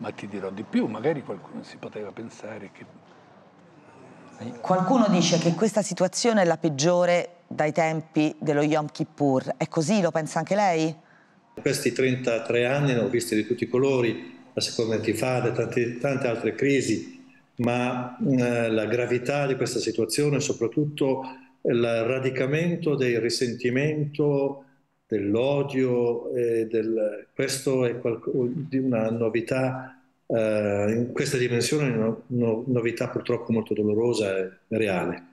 Ma ti dirò di più, magari qualcuno si poteva pensare che... Qualcuno dice che questa situazione è la peggiore dai tempi dello Yom Kippur. È così? Lo pensa anche lei? In questi 33 anni ne ho visti di tutti i colori, la seconda intifada, tante altre crisi, ma la gravità di questa situazione, soprattutto il radicamento del risentimento, dell'odio, questo è di una novità, in questa dimensione è una novità purtroppo molto dolorosa e reale.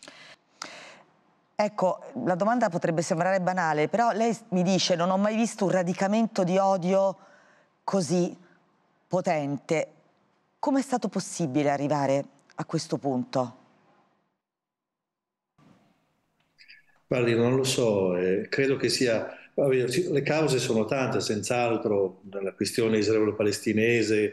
Ecco, la domanda potrebbe sembrare banale, però lei mi dice: non ho mai visto un radicamento di odio così potente. Come è stato possibile arrivare a questo punto? Guardi, non lo so, credo che sia... Le cause sono tante, senz'altro, la questione israelo-palestinese,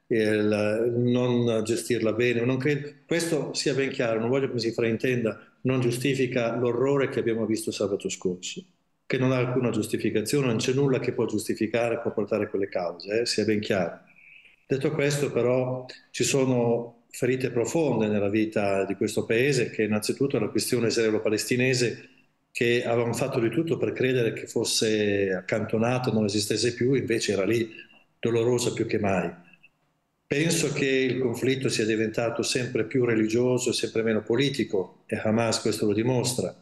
non gestirla bene, non credo... Questo sia ben chiaro, non voglio che si fraintenda, non giustifica l'orrore che abbiamo visto sabato scorso, che non ha alcuna giustificazione, non c'è nulla che può giustificare, può portare quelle cause, sia ben chiaro. Detto questo, però, ci sono ferite profonde nella vita di questo paese, che innanzitutto è la questione israelo-palestinese, che avevamo fatto di tutto per credere che fosse accantonata, non esistesse più, invece era lì, dolorosa più che mai. Penso che il conflitto sia diventato sempre più religioso e sempre meno politico, e Hamas questo lo dimostra.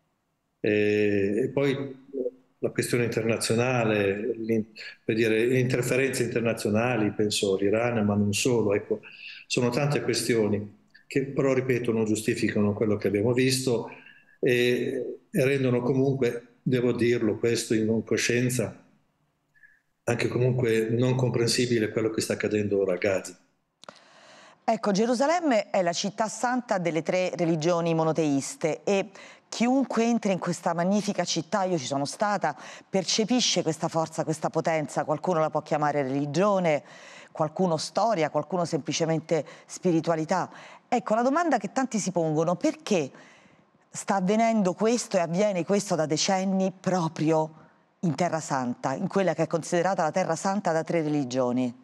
E poi la questione internazionale, per dire, le interferenze internazionali, penso l'Iran, ma non solo, ecco, sono tante questioni che però, ripeto, non giustificano quello che abbiamo visto e rendono comunque, devo dirlo, questo in coscienza, anche comunque non comprensibile quello che sta accadendo ora a Gaza. Ecco, Gerusalemme è la città santa delle 3 religioni monoteiste e chiunque entra in questa magnifica città, io ci sono stata, percepisce questa forza, questa potenza. Qualcuno la può chiamare religione, qualcuno storia, qualcuno semplicemente spiritualità. Ecco, la domanda che tanti si pongono: perché sta avvenendo questo e avviene questo da decenni proprio in Terra Santa, in quella che è considerata la Terra Santa da 3 religioni?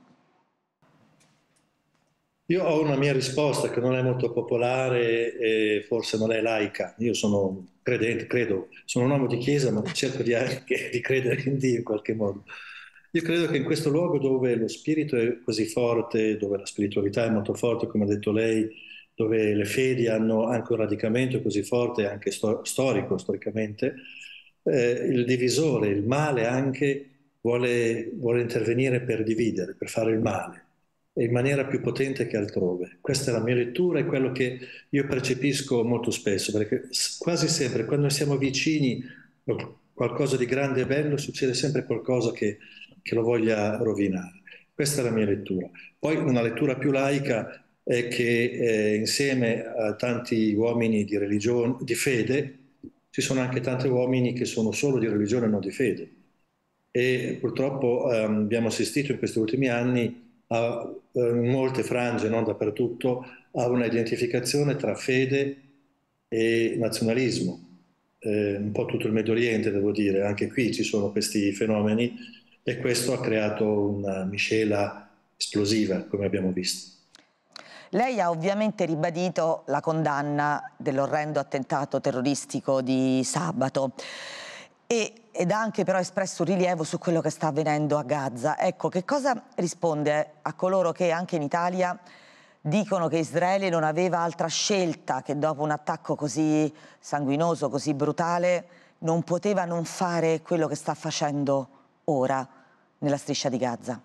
Io ho una mia risposta che non è molto popolare e forse non è laica. Io sono credente, credo, sono un uomo di chiesa, ma cerco anche di credere in Dio in qualche modo. Io credo che in questo luogo dove lo spirito è così forte, dove la spiritualità è molto forte, come ha detto lei, dove le fedi hanno anche un radicamento così forte, anche storicamente, il divisore, il male anche, vuole intervenire per dividere, per fare il male e in maniera più potente che altrove. Questa è la mia lettura e quello che io percepisco molto spesso, perché quasi sempre quando siamo vicini a qualcosa di grande e bello succede sempre qualcosa che lo voglia rovinare. Questa è la mia lettura. Poi una lettura più laica è che insieme a tanti uomini di religione, di fede, ci sono anche tanti uomini che sono solo di religione e non di fede. E purtroppo abbiamo assistito in questi ultimi anni in molte frange, non dappertutto, a una identificazione tra fede e nazionalismo. Un po' tutto il Medio Oriente, devo dire, anche qui ci sono questi fenomeni e questo ha creato una miscela esplosiva, come abbiamo visto. Lei ha ovviamente ribadito la condanna dell'orrendo attentato terroristico di sabato ed ha anche però espresso un rilievo su quello che sta avvenendo a Gaza. Ecco, che cosa risponde a coloro che anche in Italia dicono che Israele non aveva altra scelta, che dopo un attacco così sanguinoso, così brutale, non poteva non fare quello che sta facendo ora nella striscia di Gaza?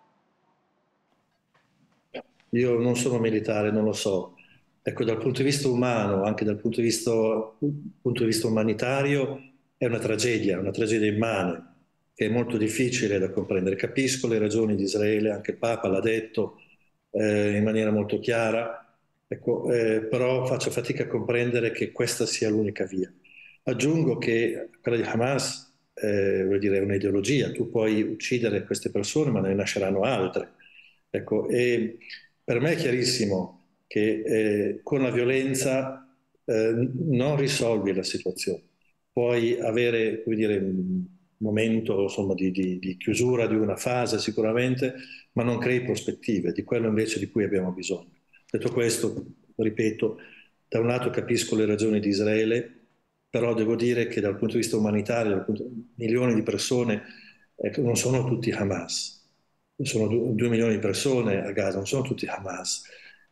Io non sono militare, non lo so. Ecco, dal punto di vista umano, anche dal punto di vista umanitario, è una tragedia immane, che è molto difficile da comprendere. Capisco le ragioni di Israele, anche il Papa l'ha detto in maniera molto chiara, ecco, però faccio fatica a comprendere che questa sia l'unica via. Aggiungo che quella di Hamas, vuol dire, è un'ideologia. Tu puoi uccidere queste persone, ma ne nasceranno altre. Ecco, e per me è chiarissimo che con la violenza non risolvi la situazione. Puoi avere, come dire, momento insomma, di chiusura di una fase sicuramente, ma non crei prospettive, di quello invece di cui abbiamo bisogno. Detto questo, ripeto, da un lato capisco le ragioni di Israele, però devo dire che dal punto di vista umanitario, milioni di persone, ecco, non sono tutti Hamas, sono 2 milioni di persone a Gaza, non sono tutti Hamas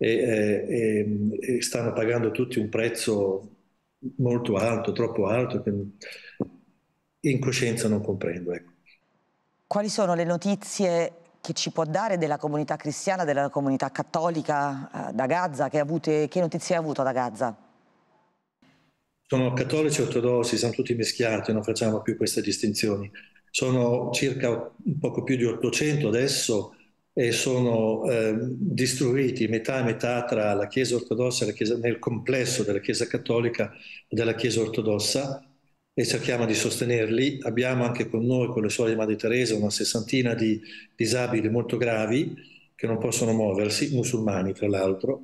e stanno pagando tutti un prezzo molto alto, troppo alto, che in coscienza non comprendo. Ecco. Quali sono le notizie che ci può dare della comunità cristiana, della comunità cattolica da Gaza? Che notizie hai avuto da Gaza? Sono cattolici e ortodossi, siamo tutti mischiati, non facciamo più queste distinzioni. Sono circa un poco più di 800 adesso e sono distribuiti metà e metà tra la Chiesa ortodossa e la Chiesa, nel complesso della Chiesa cattolica e della Chiesa ortodossa e cerchiamo di sostenerli. Abbiamo anche con noi, con le suore di Madre Teresa, una sessantina di disabili molto gravi che non possono muoversi, musulmani tra l'altro,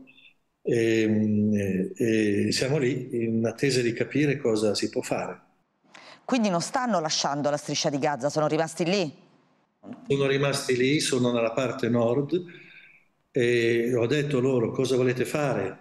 e siamo lì in attesa di capire cosa si può fare. Quindi non stanno lasciando la striscia di Gaza, sono rimasti lì? Sono rimasti lì, sono nella parte nord e ho detto loro cosa volete fare?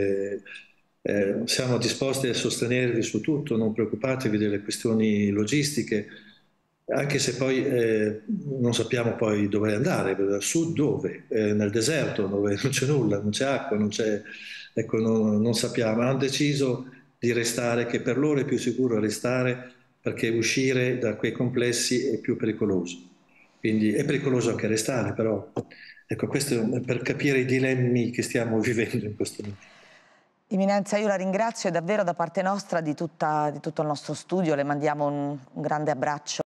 Siamo disposti a sostenervi su tutto, non preoccupatevi delle questioni logistiche, anche se poi non sappiamo poi dove andare, su dove? Nel deserto dove non c'è nulla, non c'è acqua, non c'è, ecco, non sappiamo. Hanno deciso di restare, che per loro è più sicuro restare perché uscire da quei complessi è più pericoloso. Quindi è pericoloso anche restare, però ecco, questo è per capire i dilemmi che stiamo vivendo in questo momento. Eminenza, io la ringrazio e davvero da parte nostra, di tutto il nostro studio, le mandiamo un grande abbraccio.